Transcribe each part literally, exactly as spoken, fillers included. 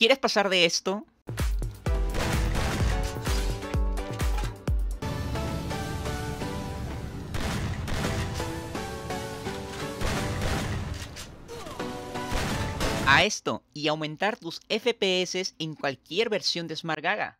¿Quieres pasar de esto? A esto y aumentar tus F P S en cualquier versión de Smartgaga.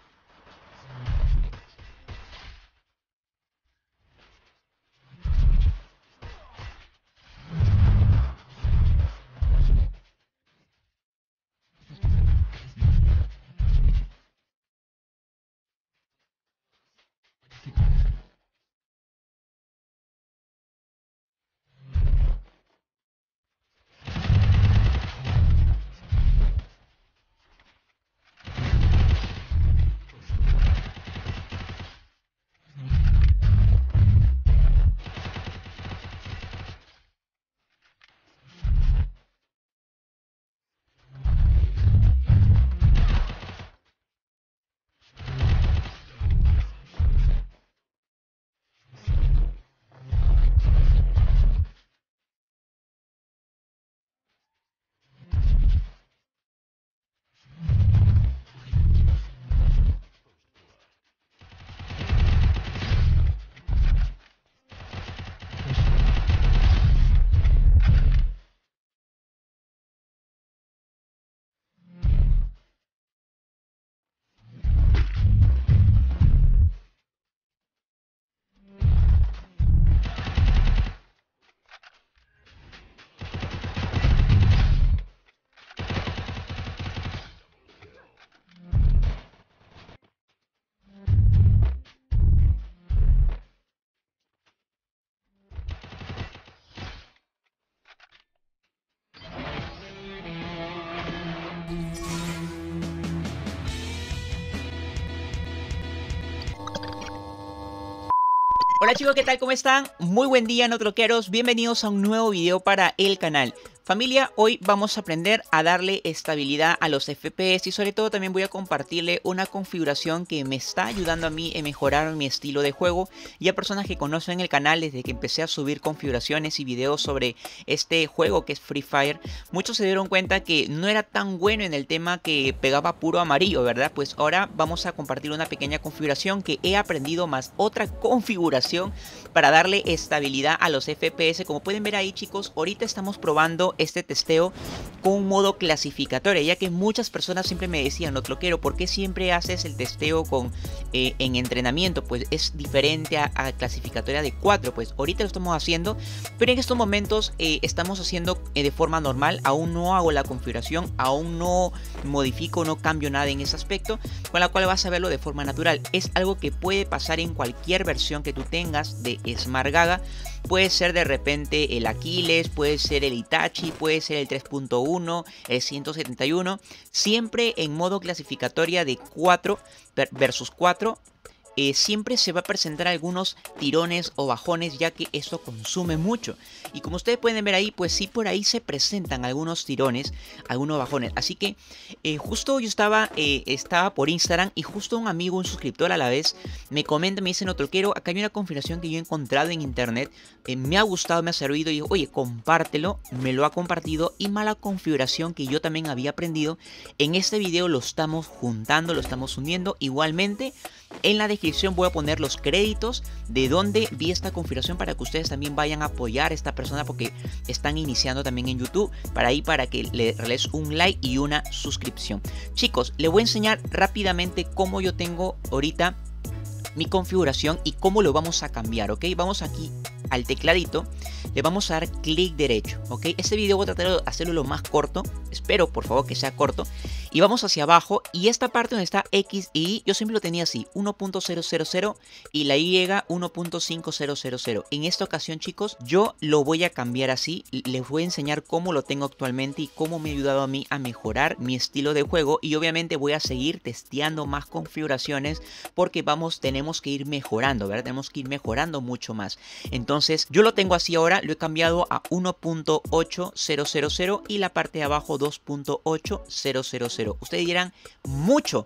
Hola chicos, ¿qué tal? ¿Cómo están? Muy buen día, no troqueros. Bienvenidos a un nuevo video para el canal. Familia, hoy vamos a aprender a darle estabilidad a los F P S y sobre todo también voy a compartirle una configuración que me está ayudando a mí a mejorar mi estilo de juego y a personas que conocen el canal desde que empecé a subir configuraciones y videos sobre este juego que es Free Fire. Muchos se dieron cuenta que no era tan bueno en el tema que pegaba puro amarillo, ¿verdad? Pues ahora vamos a compartir una pequeña configuración que he aprendido más otra configuración para darle estabilidad a los F P S. Como pueden ver ahí, chicos, ahorita estamos probando este testeo con un modo clasificatorio, ya que muchas personas siempre me decían, no troquero, ¿por qué siempre haces el testeo con eh, en entrenamiento? Pues es diferente a, a clasificatoria de cuatro. Pues ahorita lo estamos haciendo, pero en estos momentos eh, estamos haciendo eh, de forma normal. Aún no hago la configuración, aún no modifico, no cambio nada en ese aspecto, con la cual vas a verlo de forma natural. Es algo que puede pasar en cualquier versión que tú tengas de Smartgaga. Puede ser de repente el Aquiles, puede ser el Itachi, puede ser el tres punto uno, el ciento setenta y uno. Siempre en modo clasificatoria de cuatro versus cuatro. Eh, siempre se va a presentar algunos tirones o bajones, ya que esto consume mucho. Y como ustedes pueden ver ahí, pues sí, por ahí se presentan algunos tirones, algunos bajones. Así que eh, justo yo estaba, eh, estaba por Instagram y justo un amigo, un suscriptor a la vez, me comenta, me dice, no troquero, acá hay una configuración que yo he encontrado en internet, eh, me ha gustado, me ha servido, y digo, oye, compártelo. Me lo ha compartido y mala configuración que yo también había aprendido. En este video lo estamos juntando, lo estamos uniendo. Igualmente, en la descripción voy a poner los créditos de donde vi esta configuración para que ustedes también vayan a apoyar a esta persona, porque están iniciando también en YouTube, para ahí para que le regales un like y una suscripción. Chicos, les voy a enseñar rápidamente cómo yo tengo ahorita mi configuración y cómo lo vamos a cambiar, ¿ok? Vamos aquí al tecladito, le vamos a dar clic derecho, ¿ok? Este video voy a tratar de hacerlo lo más corto, espero por favor que sea corto, y vamos hacia abajo, y esta parte donde está X y Y, yo siempre lo tenía así, uno punto cero cero cero, y la Y uno punto cinco cero cero cero. En esta ocasión, chicos, yo lo voy a cambiar así, les voy a enseñar cómo lo tengo actualmente y cómo me ha ayudado a mí a mejorar mi estilo de juego, y obviamente voy a seguir testeando más configuraciones, porque vamos, tenemos que ir mejorando, ¿verdad? Tenemos que ir mejorando mucho más. Entonces, yo lo tengo así ahora, lo he cambiado a uno punto ocho cero cero cero y la parte de abajo dos punto ocho cero cero cero. Ustedes dirán, mucho.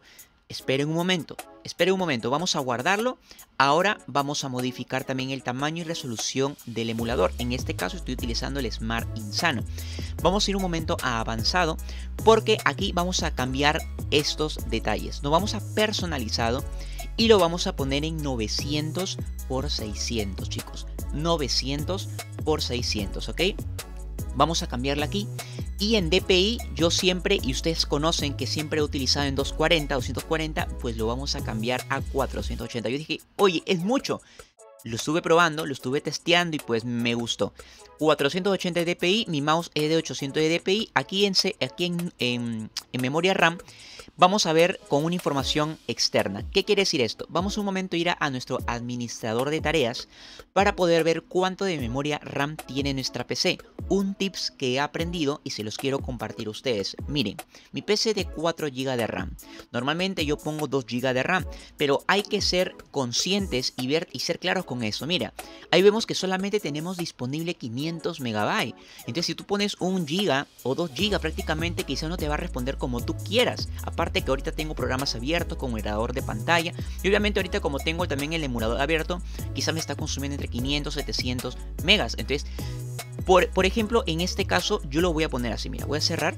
esperen un momento, esperen un momento, vamos a guardarlo. Ahora vamos a modificar también el tamaño y resolución del emulador. En este caso estoy utilizando el Smart Insano. Vamos a ir un momento a avanzado porque aquí vamos a cambiar estos detalles. Nos vamos a personalizado y lo vamos a poner en novecientos por seiscientos, chicos. novecientos por seiscientos, ¿ok? Vamos a cambiarla aquí. Y en D P I yo siempre, y ustedes conocen que siempre he utilizado en doscientos cuarenta, doscientos cuarenta, pues lo vamos a cambiar a cuatrocientos ochenta. Yo dije, oye, es mucho. Lo estuve probando, lo estuve testeando y pues me gustó. cuatrocientos ochenta de D P I, mi mouse es de ochocientos de D P I. Aquí en, aquí en, en, en memoria RAM vamos a ver con una información externa. ¿Qué quiere decir esto? Vamos un momento a ir a, a nuestro administrador de tareas para poder ver cuánto de memoria RAM tiene nuestra P C. Un tips que he aprendido y se los quiero compartir a ustedes. Miren, mi P C de cuatro gigas de RAM. Normalmente yo pongo dos gigas de RAM, pero hay que ser conscientes y ver y ser claros con eso. Mira, ahí vemos que solamente tenemos disponible quinientos megabytes. Entonces si tú pones un giga o dos gigas prácticamente quizás no te va a responder como tú quieras. Aparte que ahorita tengo programas abiertos como el grabador de pantalla. Y obviamente ahorita como tengo también el emulador abierto, quizás me está consumiendo entre quinientos y setecientos megas. Entonces, por, por ejemplo, en este caso yo lo voy a poner así. Mira, voy a cerrar.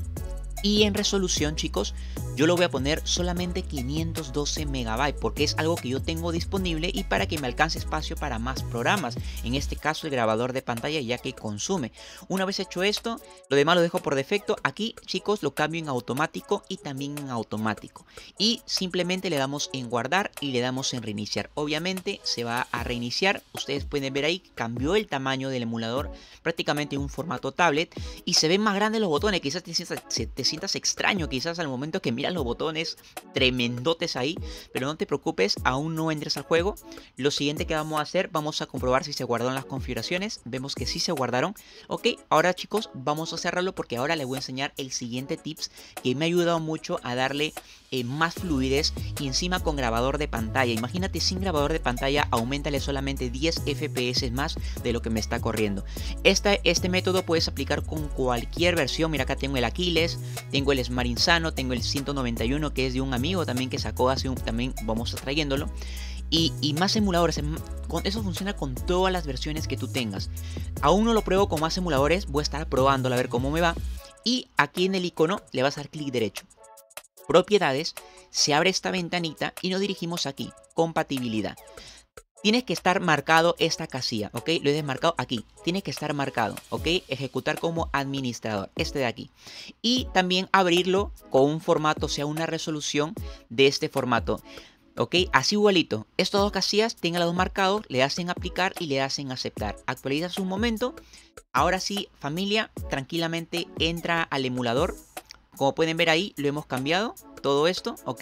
Y en resolución, chicos, yo lo voy a poner solamente quinientos doce megabytes porque es algo que yo tengo disponible y para que me alcance espacio para más programas. En este caso el grabador de pantalla ya que consume. Una vez hecho esto, lo demás lo dejo por defecto. Aquí, chicos, lo cambio en automático y también en automático. Y simplemente le damos en guardar y le damos en reiniciar. Obviamente se va a reiniciar. Ustedes pueden ver ahí, cambió el tamaño del emulador prácticamente en un formato tablet y se ven más grandes los botones. Quizás te sientas, te sientas extraño quizás al momento que miras los botones tremendotes ahí, pero no te preocupes, aún no entres al juego. Lo siguiente que vamos a hacer, vamos a comprobar si se guardaron las configuraciones. Vemos que sí se guardaron. Ok, ahora chicos, vamos a cerrarlo porque ahora les voy a enseñar el siguiente tips que me ha ayudado mucho a darle eh, más fluidez y encima con grabador de pantalla. Imagínate, sin grabador de pantalla, aumentale solamente diez F P S más de lo que me está corriendo. Esta, este método puedes aplicar con cualquier versión. Mira, acá tengo el Aquiles, tengo el Smart Insano, tengo el ciento noventa y uno que es de un amigo también que sacó hace un, también vamos a trayéndolo. Y, y más emuladores, con eso funciona con todas las versiones que tú tengas. Aún no lo pruebo con más emuladores, voy a estar probándolo a ver cómo me va. Y aquí en el icono le vas a dar clic derecho. Propiedades, se abre esta ventanita y nos dirigimos aquí, compatibilidad. Tienes que estar marcado esta casilla, ¿ok? Lo he desmarcado aquí. Tiene que estar marcado, ¿ok? Ejecutar como administrador, este de aquí. Y también abrirlo con un formato, o sea, una resolución de este formato. ¿Ok? Así igualito. Estas dos casillas, tengan los dos marcados, le hacen aplicar y le hacen aceptar. Actualizas un momento. Ahora sí, familia, tranquilamente entra al emulador. Como pueden ver ahí, lo hemos cambiado. Todo esto, ¿ok?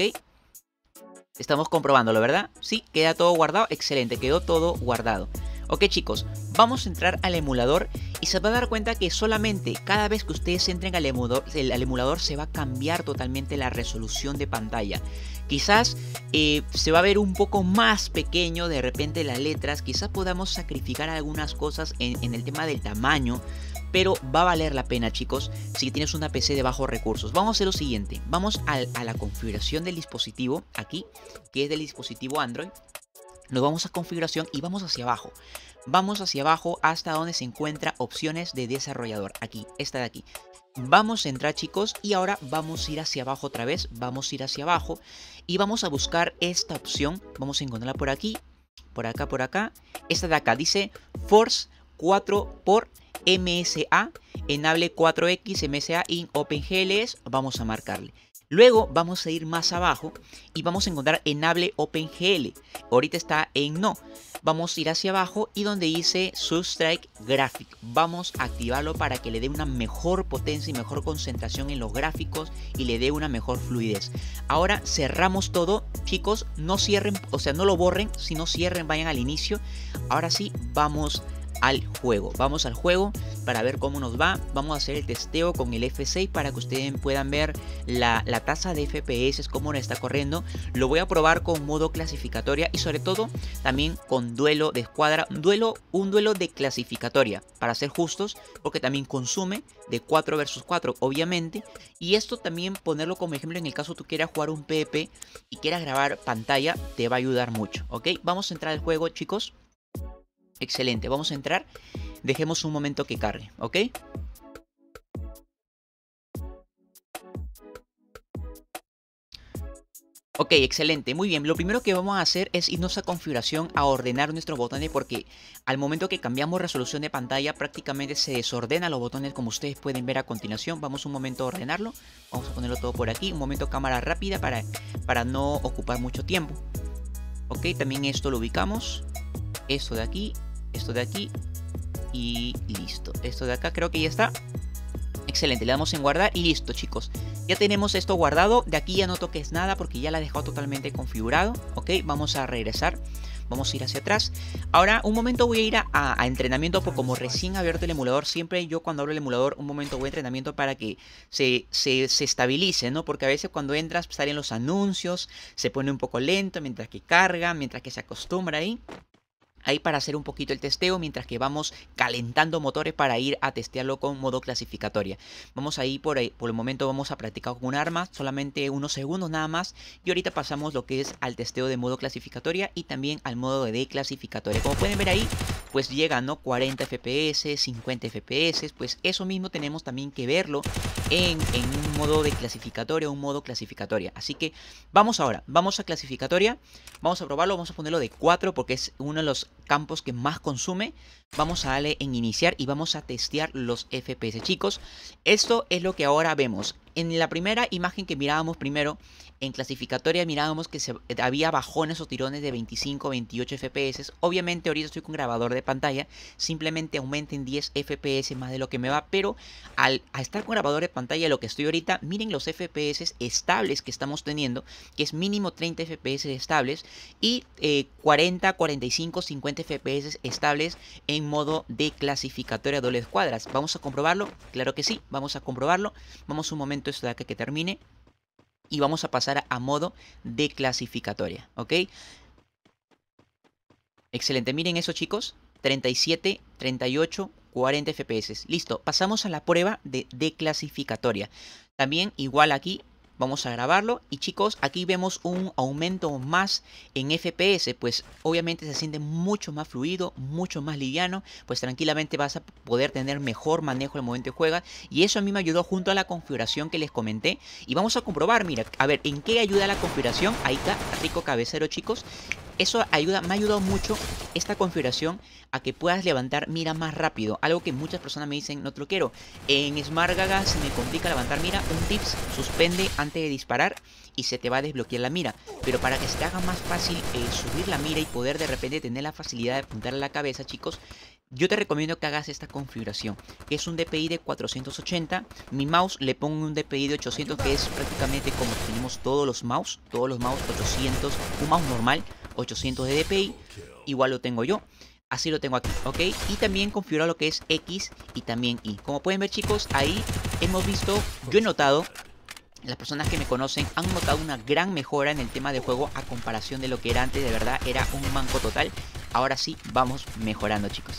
Estamos comprobándolo, ¿verdad? Sí, queda todo guardado. Excelente, quedó todo guardado. Ok, chicos, vamos a entrar al emulador y se va a dar cuenta que solamente cada vez que ustedes entren al emulador, el, al emulador se va a cambiar totalmente la resolución de pantalla. Quizás eh, se va a ver un poco más pequeño de repente las letras. Quizás podamos sacrificar algunas cosas en, en el tema del tamaño. Pero va a valer la pena, chicos, si tienes una P C de bajos recursos. Vamos a hacer lo siguiente. Vamos a, a la configuración del dispositivo, aquí, que es del dispositivo Android. Nos vamos a configuración y vamos hacia abajo. Vamos hacia abajo hasta donde se encuentra opciones de desarrollador. Aquí, esta de aquí. Vamos a entrar, chicos, y ahora vamos a ir hacia abajo otra vez. Vamos a ir hacia abajo y vamos a buscar esta opción. Vamos a encontrarla por aquí, por acá, por acá. Esta de acá dice Force cuatro por M S A, Enable cuatro X M S A in OpenGLS. Vamos a marcarle. Luego vamos a ir más abajo y vamos a encontrar Enable OpenGL. Ahorita está en no. Vamos a ir hacia abajo y donde dice Substrate Graphic. Vamos a activarlo para que le dé una mejor potencia y mejor concentración en los gráficos y le dé una mejor fluidez. Ahora cerramos todo, chicos. No cierren, o sea, no lo borren, sino cierren, vayan al inicio. Ahora sí, vamos al juego. Vamos al juego para ver cómo nos va. Vamos a hacer el testeo con el F seis para que ustedes puedan ver la, la tasa de F P S, cómo nos está corriendo. Lo voy a probar con modo clasificatoria y sobre todo también con duelo de escuadra. Un duelo, un duelo de clasificatoria, para ser justos, porque también consume de cuatro versus cuatro, obviamente. Y esto también ponerlo como ejemplo en el caso tú quieras jugar un PvP y quieras grabar pantalla, te va a ayudar mucho, ¿ok? Vamos a entrar al juego, chicos. Excelente, vamos a entrar. Dejemos un momento que cargue, ¿ok? Ok, excelente, muy bien. Lo primero que vamos a hacer es irnos a configuración, a ordenar nuestros botones, porque al momento que cambiamos resolución de pantalla prácticamente se desordenan los botones, como ustedes pueden ver a continuación. Vamos un momento a ordenarlo. Vamos a ponerlo todo por aquí. Un momento cámara rápida para, para no ocupar mucho tiempo. Ok, también esto lo ubicamos. Esto de aquí, esto de aquí y listo. Esto de acá creo que ya está. Excelente, le damos en guardar y listo, chicos. Ya tenemos esto guardado. De aquí ya no toques nada porque ya la he dejado totalmente configurado. Ok, vamos a regresar. Vamos a ir hacia atrás. Ahora un momento voy a ir a, a, a entrenamiento, porque como recién abierto el emulador, siempre yo cuando abro el emulador un momento voy a entrenamiento para que se, se, se estabilice, ¿no? Porque a veces cuando entras salen los anuncios, se pone un poco lento mientras que carga, mientras que se acostumbra ahí. Ahí para hacer un poquito el testeo mientras que vamos calentando motores para ir a testearlo con modo clasificatoria. Vamos ahí por ahí, por el momento vamos a practicar con un arma, solamente unos segundos nada más. Y ahorita pasamos lo que es al testeo de modo clasificatoria y también al modo de declasificatoria. Como pueden ver ahí, pues llegan, ¿no? cuarenta F P S, cincuenta F P S, pues eso mismo tenemos también que verlo en, en un modo de clasificatoria, un modo clasificatoria. Así que vamos ahora, vamos a clasificatoria, vamos a probarlo, vamos a ponerlo de cuatro porque es uno de los campos que más consume. Vamos a darle en iniciar y vamos a testear los F P S, chicos. Esto es lo que ahora vemos. En la primera imagen que mirábamos primero, en clasificatoria mirábamos que se, había bajones o tirones de veinticinco, veintiocho F P S. Obviamente ahorita estoy con grabador de pantalla, simplemente aumenten diez F P S más de lo que me va. Pero al, al estar con grabador de pantalla, lo que estoy ahorita, miren los F P S estables que estamos teniendo, que es mínimo treinta F P S estables y eh, cuarenta, cuarenta y cinco, cincuenta F P S estables en modo de clasificatoria doble escuadras. ¿Vamos a comprobarlo? Claro que sí, vamos a comprobarlo. Vamos un momento esto de acá que termine y vamos a pasar a, a modo de clasificatoria, ¿ok? Excelente, miren eso, chicos, treinta y siete, treinta y ocho, cuarenta F P S. Listo, pasamos a la prueba de declasificatoria. También igual aquí vamos a grabarlo y chicos, aquí vemos un aumento más en F P S, pues obviamente se siente mucho más fluido, mucho más liviano, pues tranquilamente vas a poder tener mejor manejo al momento que juegas. Y eso a mí me ayudó junto a la configuración que les comenté. Y vamos a comprobar, mira, a ver, ¿en qué ayuda la configuración? Ahí está, rico cabecero, chicos. Eso ayuda, me ha ayudado mucho esta configuración a que puedas levantar mira más rápido. Algo que muchas personas me dicen, no te lo quiero. En Smart Gaga se me complica levantar mira. Un tips, suspende antes de disparar y se te va a desbloquear la mira. Pero para que se te haga más fácil eh, subir la mira y poder de repente tener la facilidad de apuntar a la cabeza, chicos, yo te recomiendo que hagas esta configuración, que es un D P I de cuatrocientos ochenta. Mi mouse le pongo un D P I de ochocientos, que es prácticamente como tenemos todos los mouse. Todos los mouse ochocientos, un mouse normal, ochocientos de D P I. Igual lo tengo yo. Así lo tengo aquí, ¿ok? Y también configuro lo que es X y también Y. Como pueden ver, chicos, ahí hemos visto, yo he notado, las personas que me conocen han notado una gran mejora en el tema de juego a comparación de lo que era antes. De verdad, era un manco total. Ahora sí, vamos mejorando, chicos.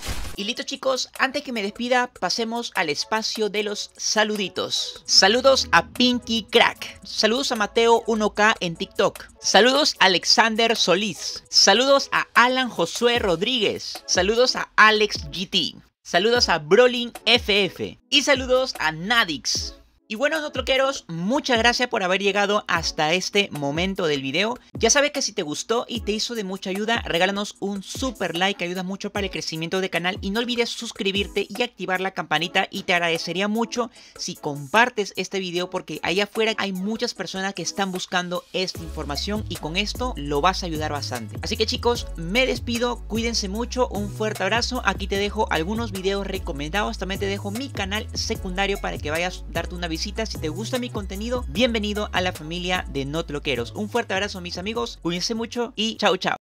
Y listo, chicos, antes que me despida, pasemos al espacio de los saluditos. Saludos a Pinky Crack. Saludos a Mateo uno K en TikTok. Saludos a Alexander Solís. Saludos a Alan Josué Rodríguez. Saludos a Alex G T. Saludos a Brolin F F. Y saludos a Nadix. Y bueno, no troqueros, muchas gracias por haber llegado hasta este momento del video. Ya sabes que si te gustó y te hizo de mucha ayuda, regálanos un super like, ayuda mucho para el crecimiento del canal. Y no olvides suscribirte y activar la campanita, y te agradecería mucho si compartes este video, porque allá afuera hay muchas personas que están buscando esta información y con esto lo vas a ayudar bastante. Así que chicos, me despido, cuídense mucho, un fuerte abrazo. Aquí te dejo algunos videos recomendados, también te dejo mi canal secundario para que vayas a darte una visita. Si te gusta mi contenido, bienvenido a la familia de No Troqueros. Un fuerte abrazo, mis amigos, cuídense mucho y chao chao.